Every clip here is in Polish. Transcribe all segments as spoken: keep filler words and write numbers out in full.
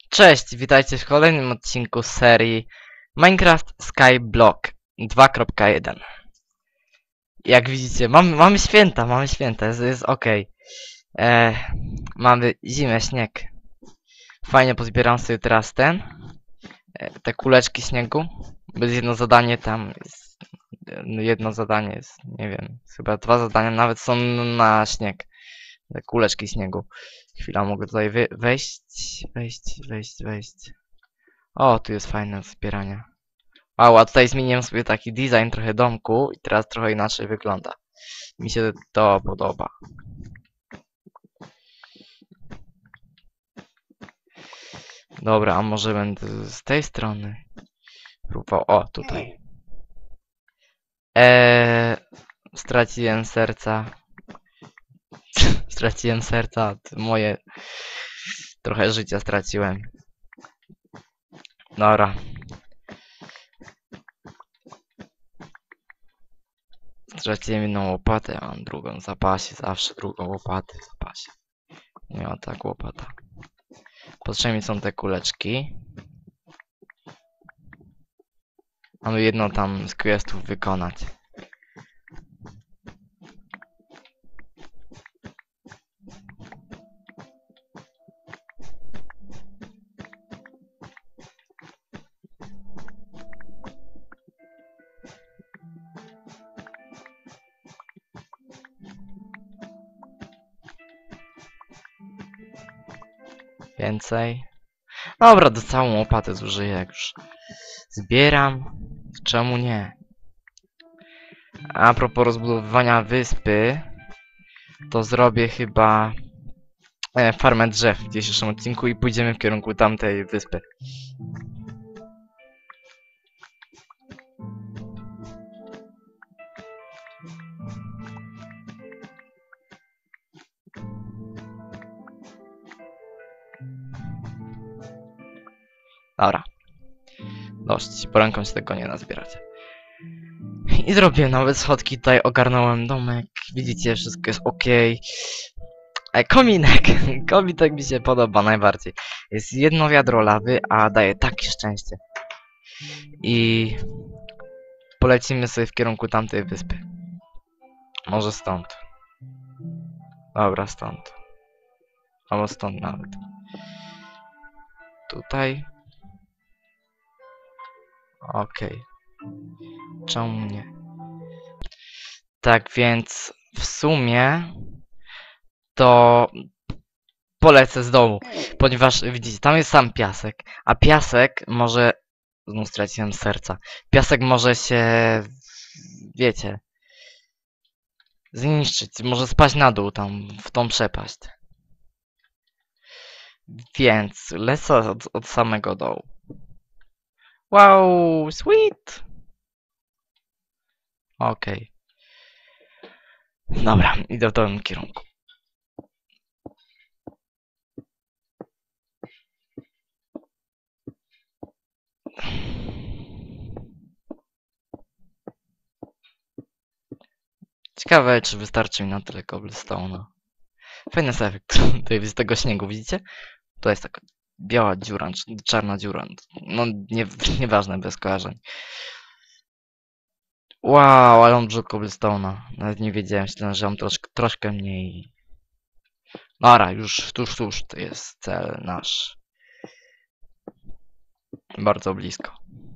Cześć, witajcie w kolejnym odcinku z serii Minecraft Skyblock dwa kropka jeden. Jak widzicie, mamy, mamy święta, mamy święta, jest, jest ok. E, mamy zimę, śnieg. Fajnie pozbieram sobie teraz ten, e, te kuleczki śniegu. Będzie jedno zadanie tam, jest, jedno zadanie jest, nie wiem, chyba dwa zadania nawet są na śnieg. Te kuleczki śniegu. Chwila, mogę tutaj wy wejść, wejść, wejść, wejść. O, tu jest fajne zbieranie. Wow, a tutaj zmieniłem sobie taki design trochę domku i teraz trochę inaczej wygląda. Mi się to podoba. Dobra, a może będę z tej strony próbował. O, tutaj. Eee, straciłem serca. Straciłem serca. Moje trochę życia straciłem. Dobra. Straciłem jedną łopatę, a mam drugą w zapasie. Zawsze drugą łopatę w zapasie. Nie, o tak łopata. Potrzebne są te kuleczki. Mamy jedno tam z questów wykonać. Więcej. Dobra, do całą łopatę zużyję, jak już zbieram. Czemu nie? A propos rozbudowywania wyspy, to zrobię chyba e, farmę drzew w dzisiejszym odcinku i pójdziemy w kierunku tamtej wyspy. Dobra. Dość, po ręką się tego nie nazbierać. I zrobiłem nawet schodki, tutaj ogarnąłem domek. Widzicie, wszystko jest ok. E, kominek! Kominek mi się podoba najbardziej. Jest jedno wiadro lawy, a daje takie szczęście. I polecimy sobie w kierunku tamtej wyspy. Może stąd. Dobra, stąd. Albo stąd nawet. Tutaj. Okej. Czemu nie? Tak więc w sumie to polecę z domu, ponieważ widzicie, tam jest sam piasek, a piasek może... Znów straciłem serca. Piasek może się... wiecie... zniszczyć, może spaść na dół tam, w tą przepaść. Więc lecę od, od samego dołu. Wow, sweet! Okej. Dobra, idę w tym kierunku. Ciekawe, czy wystarczy mi na tyle cobblestone'a. Fajny jest efekt tutaj z tego śniegu, widzicie? To jest taka biała dziura, czy czarna dziura. No, nie, nieważne, bez kojarzeń. Wow, ale mam dużo cobblestone'a. Nawet nie wiedziałem, myślałem, że mam troszkę, troszkę mniej. Dobra, już tuż, tuż, to jest cel nasz. Bardzo blisko.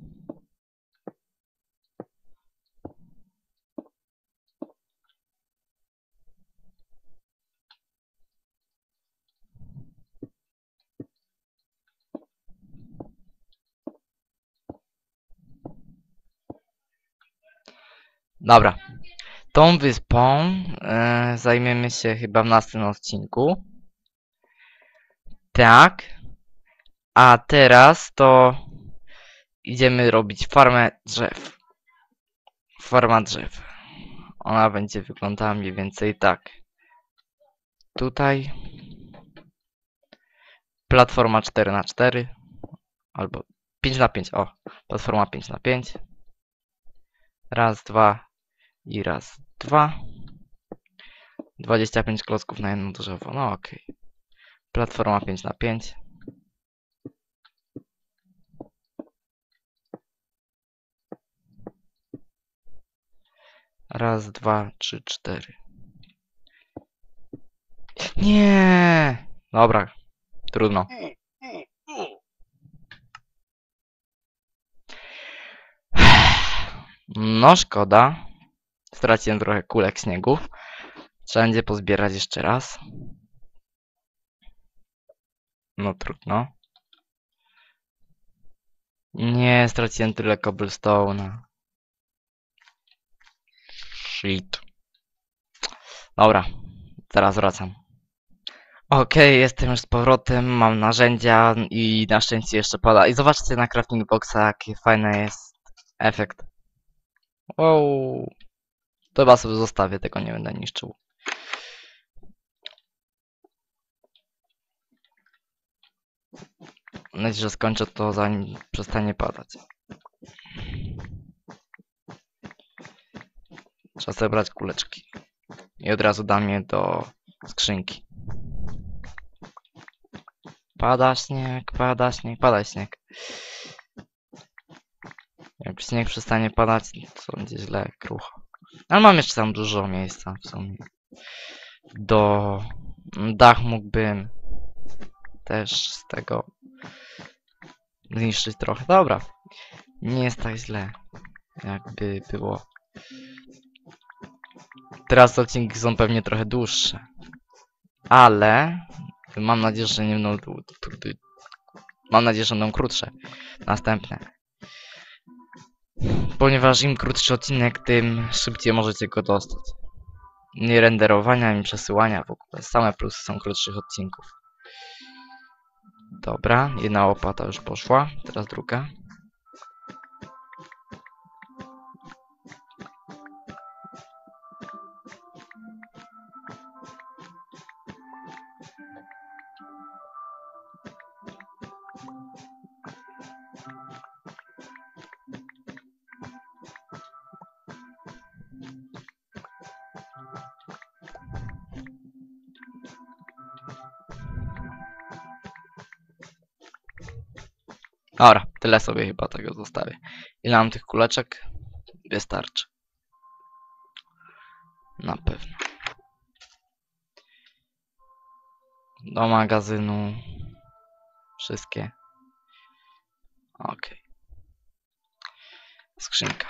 Dobra. Tą wyspą e, zajmiemy się chyba w następnym odcinku. Tak. A teraz to idziemy robić farmę drzew. Farma drzew. Ona będzie wyglądała mniej więcej tak. Tutaj platforma cztery na cztery albo pięć na pięć. O, platforma pięć na pięć. Raz, dwa i raz, dwa. dwadzieścia pięć klocków na jedno drzewo. No okej. Okay. Platforma pięć na pięć. Raz, dwa, trzy, cztery. Nie. Dobra, trudno. No szkoda. Straciłem trochę kulek śniegu. Trzeba będzie pozbierać jeszcze raz. No trudno. Nie, straciłem tyle cobblestone'a. Shit. Dobra, teraz wracam. Okej, okay, jestem już z powrotem, mam narzędzia i na szczęście jeszcze pada. I zobaczcie na crafting boxa, jaki fajny jest efekt. Wow. To chyba sobie zostawię, tego nie będę niszczył. Mam nadzieję, że skończę to zanim przestanie padać. Trzeba zebrać kuleczki. I od razu dam je do skrzynki. Pada śnieg, pada śnieg, pada śnieg. Jak śnieg przestanie padać, to będzie źle, krucho. Ale mam jeszcze tam dużo miejsca w sumie. Do... Dach mógłbym też z tego zniszczyć trochę. Dobra. Nie jest tak źle, jakby było. Teraz odcinki są pewnie trochę dłuższe. Ale mam nadzieję, że nie będą... Mam nadzieję, że będą krótsze. Następne. Ponieważ im krótszy odcinek, tym szybciej możecie go dostać. Nie renderowania, ani przesyłania w ogóle. Same plusy są krótszych odcinków. Dobra, jedna łopata już poszła. Teraz druga. Dobra, tyle sobie chyba tego zostawię. Ile mam tych kuleczek? Wystarczy. Na pewno. Do magazynu. Wszystkie. Ok. Skrzynka.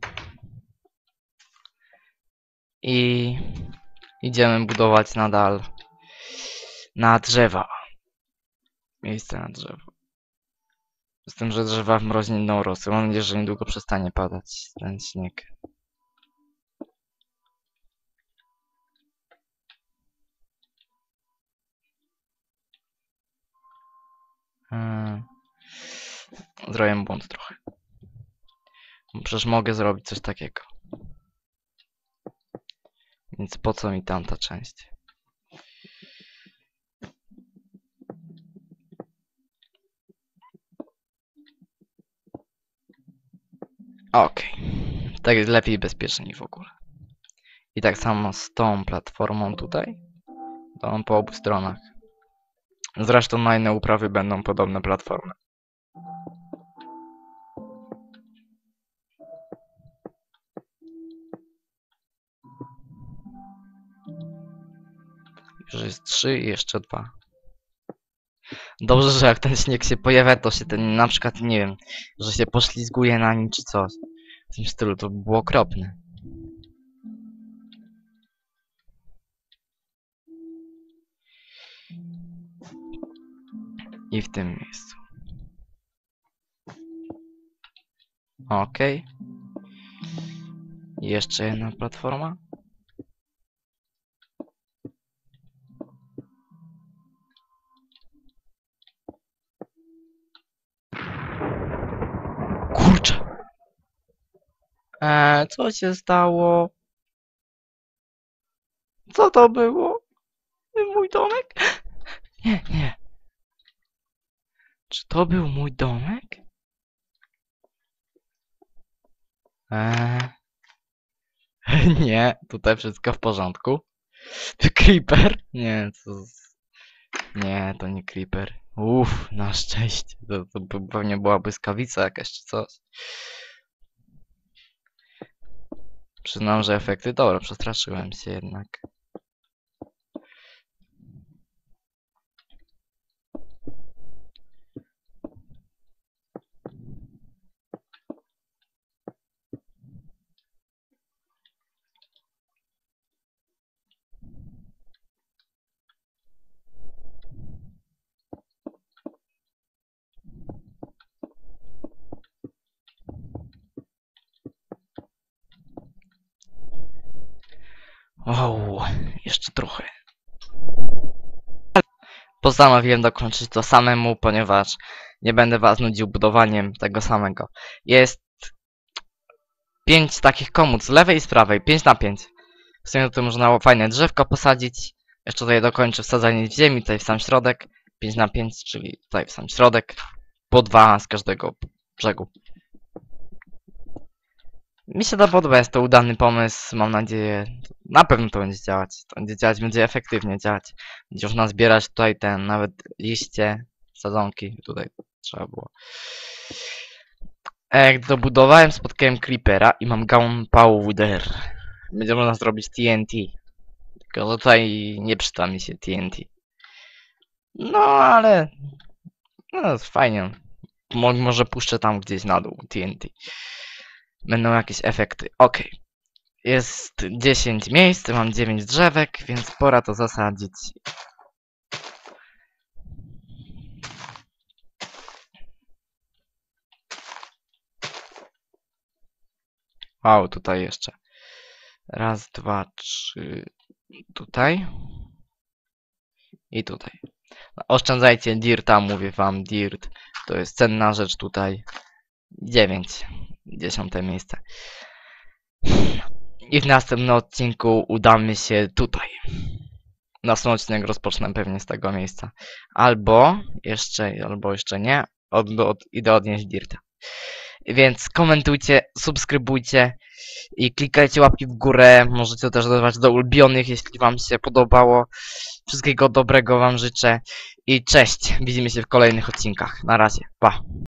I idziemy budować nadal na drzewa. Miejsce na drzewo. Z tym, że drzewa w mrozie nie będą rosły. Mam nadzieję, że niedługo przestanie padać ten śnieg. Hmm. Zrobiłem błąd trochę. Przecież mogę zrobić coś takiego. Więc po co mi tamta część? Okej. Okay. Tak jest lepiej i bezpieczniej w ogóle. I tak samo z tą platformą tutaj. To po obu stronach. Zresztą na inne uprawy będą podobne platformy. Już jest trzy i jeszcze dwa. Dobrze, że jak ten śnieg się pojawia, to się ten, na przykład, nie wiem, że się poślizguje na nim czy coś. W tym stylu to by było okropne. I w tym miejscu. Okej. I jeszcze jedna platforma. Kurczę. Eee, co się stało? Co to było? Mój domek? Nie, nie. Czy to był mój domek? Eee. Nie, tutaj wszystko w porządku. Creeper? Nie, to... Nie, to nie creeper. Uff, na szczęście. To, to pewnie była błyskawica jakaś czy coś. Przyznam, że efekty dobre, przestraszyłem się jednak. Wow, jeszcze trochę. Postanowiłem dokończyć to samemu, ponieważ nie będę was nudził budowaniem tego samego. Jest pięć takich komód z lewej i z prawej, pięć na pięć. W sumie tutaj można fajne drzewko posadzić. Jeszcze tutaj dokończę wsadzanie w ziemi, tutaj w sam środek. pięć na pięć, czyli tutaj w sam środek. Po dwa z każdego brzegu. Mi się to podoba, jest to udany pomysł, mam nadzieję, na pewno to będzie działać, to będzie działać, będzie efektywnie działać. Będzie można zbierać tutaj ten, nawet liście, sadzonki, tutaj trzeba było. A jak dobudowałem, spotkałem creepera i mam gunpowder. Będzie można zrobić T N T. Tylko tutaj nie przyda mi się T N T. No ale, no fajnie. Mo może puszczę tam gdzieś na dół T N T. Będą jakieś efekty. Ok. Jest dziesięć miejsc, mam dziewięć drzewek, więc pora to zasadzić. Wow, tutaj jeszcze. Raz, dwa, trzy. Tutaj. I tutaj. Oszczędzajcie dirta, mówię wam, dirt. To jest cenna rzecz tutaj. dziewięć. Dziesiąte miejsce. I w następnym odcinku udamy się tutaj. Następny odcinek rozpocznę pewnie z tego miejsca. Albo jeszcze, albo jeszcze nie. Od, od, idę odnieść dirta. Więc komentujcie, subskrybujcie i klikajcie łapki w górę. Możecie też dodawać do ulubionych, jeśli wam się podobało. Wszystkiego dobrego wam życzę i cześć. Widzimy się w kolejnych odcinkach. Na razie. Pa.